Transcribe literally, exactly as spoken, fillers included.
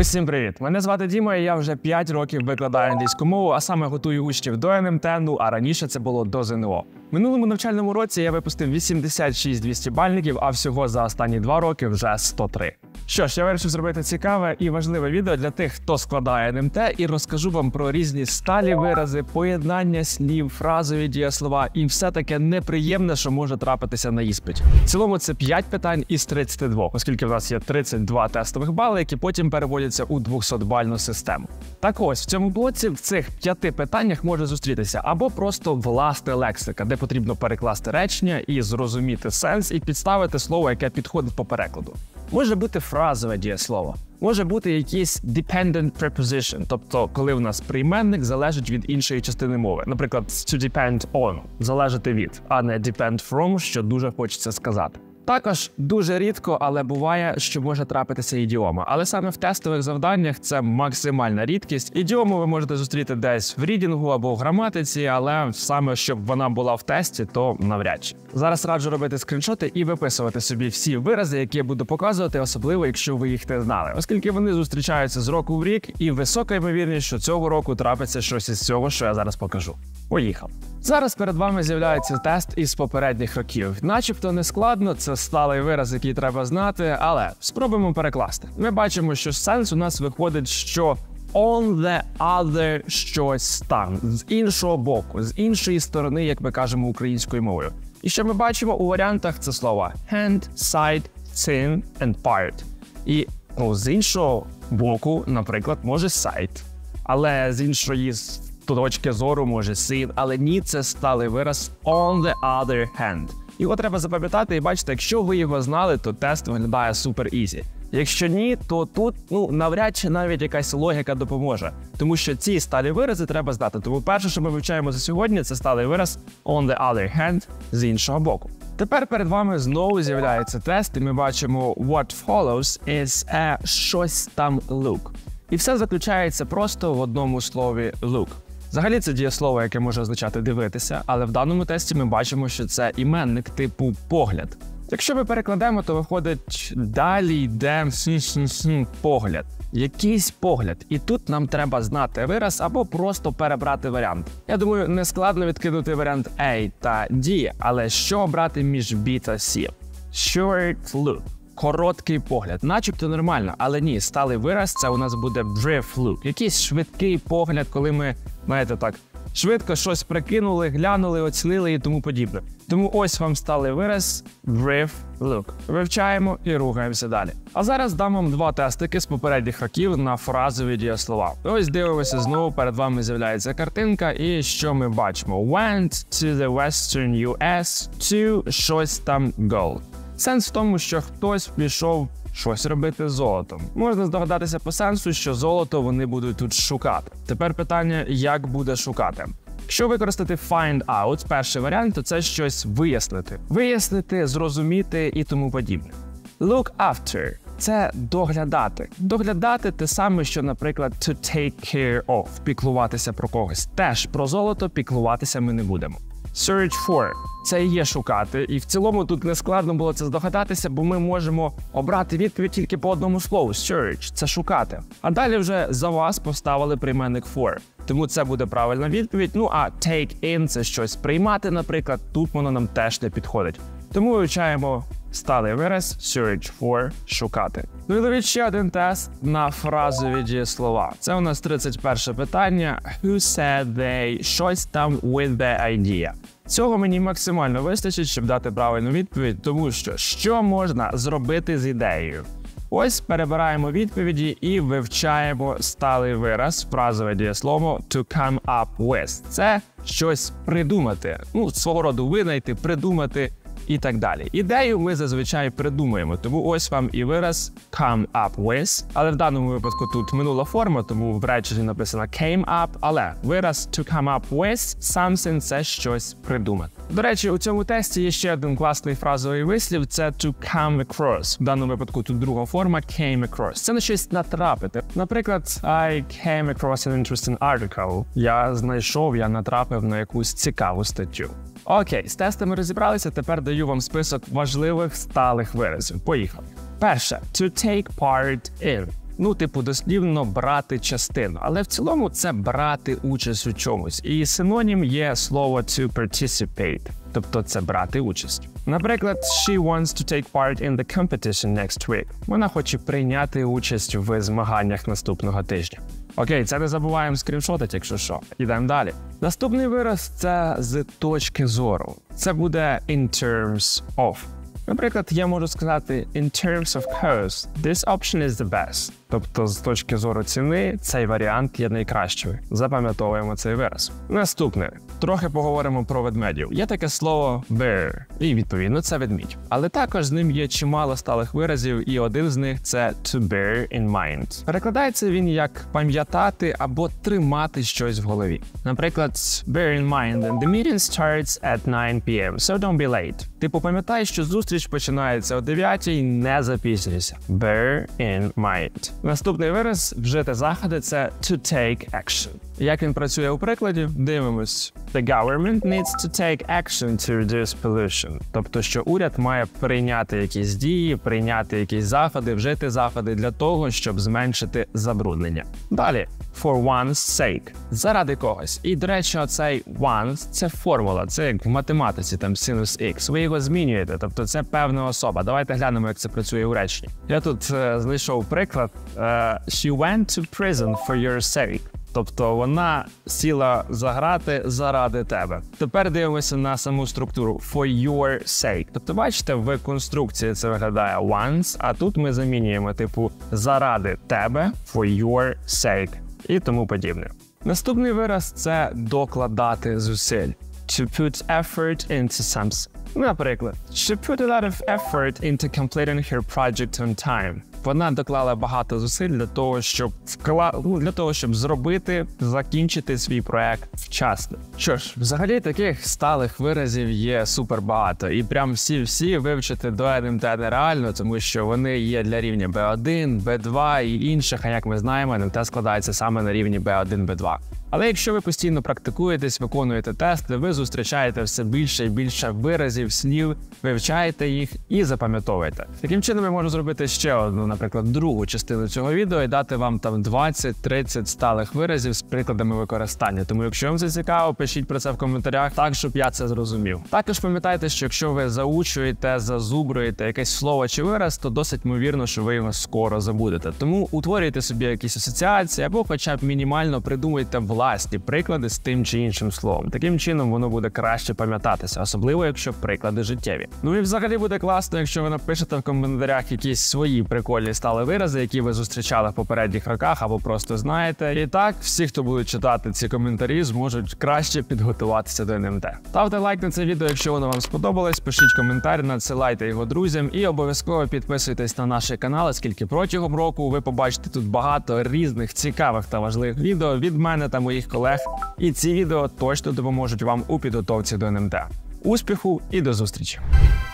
Усім привіт! Мене звати Діма, і я вже п'ять років викладаю англійську мову, а саме готую учнів до ен ем те, ну а раніше це було до зе ен о. В минулому навчальному році я випустив вісімдесят шість двісті бальників, а всього за останні два роки вже сто три. Що ж, я вирішив зробити цікаве і важливе відео для тих, хто складає ен ем те, і розкажу вам про різні сталі вирази, поєднання слів, фразові дієслова і все таке неприємне, що може трапитися на іспиті. В цілому це п'ять питань із тридцяти двох, оскільки в нас є тридцять два тестових бали, які потім переводяться у двохсотбальну систему. Так ось, в цьому блоці в цих п'яти питаннях може зустрітися або просто власна лексика, де потрібно перекласти речення і зрозуміти сенс і підставити слово, яке підходить по перекладу. Може бути фразове дієслово, може бути якийсь dependent preposition, тобто коли в нас прийменник залежить від іншої частини мови. Наприклад, to depend on – залежати від, а не depend from, що дуже хочеться сказати. Також дуже рідко, але буває, що може трапитися ідіома. Але саме в тестових завданнях це максимальна рідкість. Ідіому ви можете зустріти десь в рідінгу або в граматиці, але саме щоб вона була в тесті, то навряд чи. Зараз раджу робити скріншоти і виписувати собі всі вирази, які я буду показувати, особливо якщо ви їх не знали. Оскільки вони зустрічаються з року в рік, і висока ймовірність, що цього року трапиться щось із цього, що я зараз покажу. Поїхав. Зараз перед вами з'являється тест із попередніх років. Начебто не складно, це сталий вираз, який треба знати, але спробуємо перекласти. Ми бачимо, що сенс у нас виходить, що on the other щось там, з іншого боку, з іншої сторони, як ми кажемо українською мовою. І що ми бачимо у варіантах, це слова hand, side, thin and part. І ну, з іншого боку, наприклад, може side, але з іншої точки зору може sin, але ні, це сталий вираз on the other hand. Його треба запам'ятати і бачите, якщо ви його знали, то тест виглядає супер ізі. Якщо ні, то тут ну, навряд чи навіть якась логіка допоможе. Тому що ці сталі вирази треба знати. Тому перше, що ми вивчаємо за сьогодні, це сталий вираз on the other hand з іншого боку. Тепер перед вами знову з'являється тест, і ми бачимо what follows is a щось там look. І все заключається просто в одному слові look. Взагалі це дієслово, яке може означати дивитися, але в даному тесті ми бачимо, що це іменник типу погляд. Якщо ми перекладемо, то виходить далі йде погляд. Якийсь погляд. І тут нам треба знати вираз або просто перебрати варіант. Я думаю, не складно відкинути варіант A та D, але що обрати між B та C? Short look. Короткий погляд. Начебто нормально, але ні, сталий вираз це у нас буде brief look. Якийсь швидкий погляд, коли ми, знаєте так, швидко щось прикинули, глянули, оцінили і тому подібне. Тому ось вам сталий вираз brief look. Вивчаємо і рухаємося далі. А зараз дам вам два тестики з попередніх років на фразові дієслова. Ось дивимося знову, перед вами з'являється картинка і що ми бачимо? Went to the western ю ес to щось там go. Сенс в тому, що хтось пішов щось робити з золотом. Можна здогадатися по сенсу, що золото вони будуть тут шукати. Тепер питання, як буде шукати. Якщо використати find out, перший варіант, то це щось вияснити. Вияснити, зрозуміти і тому подібне. Look after – це доглядати. Доглядати те саме, що, наприклад, to take care of – піклуватися про когось. Теж про золото піклуватися ми не будемо. Search for – це і є шукати, і в цілому тут не складно було це здогадатися, бо ми можемо обрати відповідь тільки по одному слову. Search – це шукати. А далі вже за вас поставили прийменник for. Тому це буде правильна відповідь. Ну а take in – це щось приймати, наприклад, тут воно нам теж не підходить. Тому вивчаємо сталий вираз search for – шукати. Ну і ловіть ще один тест на фразові дієслова. Це у нас тридцять перше питання. Who said they щось там with the idea. Цього мені максимально вистачить, щоб дати правильну відповідь, тому що що можна зробити з ідеєю? Ось перебираємо відповіді і вивчаємо сталий вираз, фразове дієслово to come up with. Це щось придумати, ну, свого роду винайти, придумати і так далі. Ідею ми зазвичай придумуємо, тому ось вам і вираз come up with, але в даному випадку тут минула форма, тому в реченні написано came up, але вираз to come up with something – це щось придумати. До речі, у цьому тесті є ще один класний фразовий вислів – це to come across. В даному випадку тут друга форма came across. Це на щось натрапити. Наприклад, I came across an interesting article. Я знайшов, я натрапив на якусь цікаву статтю. Окей, з тестами розібралися, тепер даю вам список важливих сталих виразів. Поїхали. Перше. To take part in. Ну, типу, дослівно брати частину. Але в цілому це брати участь у чомусь. І синонім є слово to participate. Тобто це брати участь. Наприклад, she wants to take part in the competition next week. Вона хоче прийняти участь в змаганнях наступного тижня. Окей, це не забуваємо скріншотити, якщо що. Йдемо далі. Наступний вираз – це з точки зору. Це буде in terms of. Наприклад, я можу сказати in terms of cost, this option is the best. Тобто, з точки зору ціни, цей варіант є найкращий. Запам'ятовуємо цей вираз. Наступне. Трохи поговоримо про ведмедів. Є таке слово bear, і, відповідно, це ведмідь. Але також з ним є чимало сталих виразів, і один з них – це to bear in mind. Перекладається він як пам'ятати або тримати щось в голові. Наприклад, bear in mind, the meeting starts at nine p m, so don't be late. Типу, пам'ятай, що зустріч починається о дев'ятій, не запізнюйся. Bear in mind. Наступний вираз «вжити заходи» – це to take action. Як він працює у прикладі? Дивимось. The government needs to take action to reduce pollution. Тобто, що уряд має прийняти якісь дії, прийняти якісь заходи, вжити заходи для того, щоб зменшити забруднення. Далі. For one's sake. Заради когось. І, до речі, оцей one's – це формула. Це як в математиці, там синус х. Ви його змінюєте, тобто це певна особа. Давайте глянемо, як це працює у реченні. Я тут е, знайшов приклад. Е, She went to prison for your sake. Тобто вона сіла за грати заради тебе. Тепер дивимося на саму структуру for your sake. Тобто, бачите, в конструкції це виглядає once, а тут ми замінюємо типу заради тебе for your sake і тому подібне. Наступний вираз – це докладати зусиль. To put effort into something. Наприклад, she put a lot of effort into completing her project on time. Вона доклала багато зусиль для того, щоб вкла... для того, щоб зробити, закінчити свій проект вчасно. Що ж, взагалі таких сталих виразів є супер багато. І прям всі-всі вивчити до ен ем те нереально, тому що вони є для рівня бе один, бе два і інших, а як ми знаємо, ен ем те складається саме на рівні бе один, бе два. Але якщо ви постійно практикуєтесь, виконуєте тести, ви зустрічаєте все більше і більше виразів, слів, вивчаєте їх і запам'ятовуєте. Таким чином я можу зробити ще одну, наприклад, другу частину цього відео і дати вам там двадцять-тридцять сталих виразів з прикладами використання. Тому якщо вам це цікаво, пишіть про це в коментарях, так, щоб я це зрозумів. Також пам'ятайте, що якщо ви заучуєте, зазубруєте якесь слово чи вираз, то досить ймовірно, що ви його скоро забудете. Тому утворюйте собі якісь асоціації або хоча б мінімально придумайте власні приклади з тим чи іншим словом. Таким чином воно буде краще пам'ятатися, особливо якщо приклади життєві. Ну і взагалі буде класно, якщо ви напишете в коментарях якісь свої прикольні стали вирази, які ви зустрічали в попередніх роках або просто знаєте. І так, всі, хто будуть читати ці коментарі, зможуть краще підготуватися до ен ем те. Ставте лайк на це відео, якщо воно вам сподобалось, пишіть коментар, надсилайте його друзям і обов'язково підписуйтесь на наш канал, оскільки протягом року ви побачите тут багато різних цікавих та важливих відео від мене та моїх колег. І ці відео точно допоможуть вам у підготовці до ен ем те. Успіху і до зустрічі!